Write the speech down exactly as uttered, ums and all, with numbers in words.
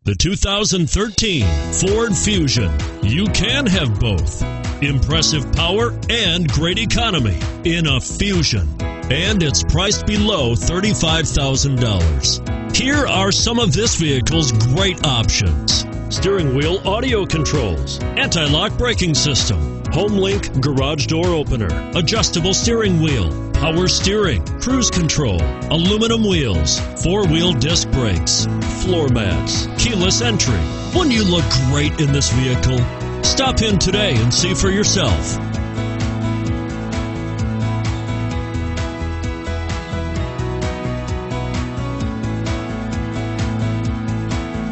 The two thousand thirteen Ford Fusion. You can have both. Impressive power and great economy in a Fusion. And it's priced below thirty-five thousand dollars. Here are some of this vehicle's great options: steering wheel audio controls, anti-lock braking system, HomeLink garage door opener, adjustable steering wheel, power steering, cruise control, aluminum wheels, four-wheel disc brakes, floor mats, keyless entry. Wouldn't you look great in this vehicle? Stop in today and see for yourself.